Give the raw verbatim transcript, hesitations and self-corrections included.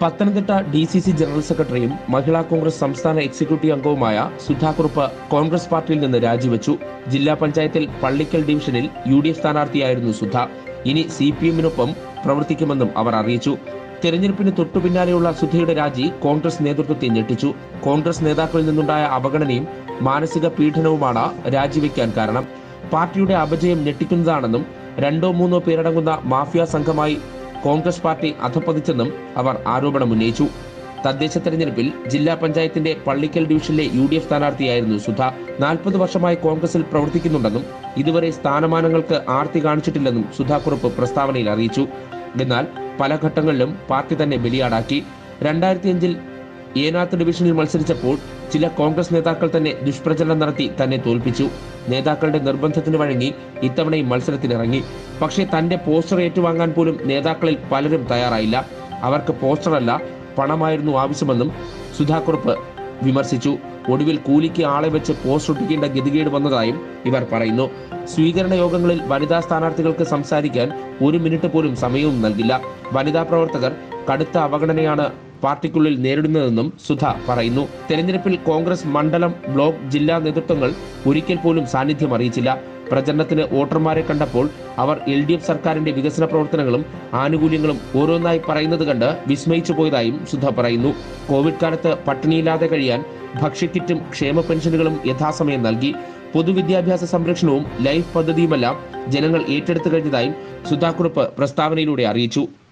Pathanamthitta D C C general സെക്രട്ടറിയും മഹിളാ കോൺഗ്രസ് സംസ്ഥാന executive അംഗവുമായ സുധാകുറുപ്പ് കോൺഗ്രസ് പാർട്ടിയിൽ നിന്ന് രാജിവെച്ചു. ജില്ലാ പഞ്ചായത്തിൽ പള്ളിക്കൽ ഡിവിഷനിൽ യു ഡി എഫ് സ്ഥാനാർത്ഥിയായിരുന്നു സുധ. ഇനി സി പി എമ്മിനൊപ്പം പ്രവർത്തിക്കുമെന്നും അവർ അറിയിച്ചു. തെരഞ്ഞെടുപ്പിന് തൊട്ടുപിന്നാലെയുള്ള സുധയുടെ രാജി കോൺഗ്രസ് നേതൃത്വത്തെ ഞെട്ടിച്ചു. കോൺഗ്രസ് നേതാക്കളിൽ നിന്നുണ്ടായ അവഗണനയും മാനസിക പീഡനവുമാണ് രാജിവെക്കാൻ കാരണം. പാർട്ടിയുടെ അപജയം ഞെട്ടിക്കുന്നതാണെന്നും രണ്ടോ മൂന്നോ പേരടങ്ങുന്ന മാഫിയ സംഘമായി കോൺഗ്രസ് പാർട്ടി അധപ്പതിച്ചെന്നും അവർ ആരോപണമുന്നയിച്ചു. തദ്ദേശ തെരഞ്ഞെടുപ്പിൽ ജില്ലാ പഞ്ചായത്തിന്റെ പള്ളിക്കൽ ഡിവിഷനിലെ യു ഡി എഫ് സ്ഥാനാർത്ഥിയായിരുന്നു സുധ. നാൽപ്പത് വർഷമായി കോൺഗ്രസിൽ പ്രവർത്തിക്കുന്നുണ്ടെന്നും ഇതുവരെ സ്ഥാനമാനങ്ങൾക്ക് ആർത്തി കാണിച്ചിട്ടില്ലെന്നും സുധാകുറുപ്പ് പ്രസ്താവനയിൽ അറിയിച്ചു. എന്നാൽ പല ഘട്ടങ്ങളിലും പാർട്ടി തന്നെ ബലിയാടാക്കി. രണ്ടായിരത്തി അഞ്ചിൽ ഏനാത്ത് ഡിവിഷനിൽ മത്സരിച്ചപ്പോൾ ചില കോൺഗ്രസ് നേതാക്കൾ തന്നെ ദുഷ്പ്രചരണം നടത്തി തന്നെ തോൽപ്പിച്ചു. നേതാക്കളുടെ നിർബന്ധത്തിന് വഴങ്ങി ഇത്തവണയും മത്സരത്തിനിറങ്ങി. പക്ഷേ തന്റെ പോസ്റ്റർ ഏറ്റുവാങ്ങാൻ പോലും നേതാക്കളിൽ പലരും തയ്യാറായില്ല. അവർക്ക് പോസ്റ്ററല്ല, പണമായിരുന്നു ആവശ്യമെന്നും സുധാകുറുപ്പ് വിമർശിച്ചു. ഒടുവിൽ കൂലിക്ക് ആളെ വെച്ച് പോസ്റ്റർ ഒട്ടിക്കേണ്ട ഗതികേട് വന്നതായും ഇവർ പറയുന്നു. സ്വീകരണ യോഗങ്ങളിൽ വനിതാ സ്ഥാനാർത്ഥികൾക്ക് സംസാരിക്കാൻ ഒരു മിനിറ്റ് പോലും സമയവും നൽകില്ല. വനിതാ പ്രവർത്തകർ കടുത്ത അവഗണനയാണ് പാർട്ടിക്കുള്ളിൽ നേരിടുന്നതെന്നും സുധ പറയുന്നു. തെരഞ്ഞെടുപ്പിൽ കോൺഗ്രസ് മണ്ഡലം, ബ്ലോക്ക്, ജില്ലാ നേതൃത്വങ്ങൾ ഒരിക്കൽ പോലും സാന്നിധ്യം അറിയിച്ചില്ല. പ്രചരണത്തിന് വോട്ടർമാരെ കണ്ടപ്പോൾ അവർ എൽ ഡി എഫ് സർക്കാരിന്റെ വികസന പ്രവർത്തനങ്ങളും ആനുകൂല്യങ്ങളും ഓരോന്നായി പറയുന്നത് കണ്ട് വിസ്മയിച്ചു പോയതായും സുധ പറയുന്നു. കോവിഡ് കാലത്ത് പട്ടിണിയില്ലാതെ കഴിയാൻ ഭക്ഷ്യക്കിറ്റും ക്ഷേമ പെൻഷനുകളും യഥാസമയം നൽകി. പൊതുവിദ്യാഭ്യാസ സംരക്ഷണവും ലൈഫ് പദ്ധതിയുമെല്ലാം ജനങ്ങൾ ഏറ്റെടുത്തു കഴിഞ്ഞതായും സുധാകുറുപ്പ് പ്രസ്താവനയിലൂടെ അറിയിച്ചു.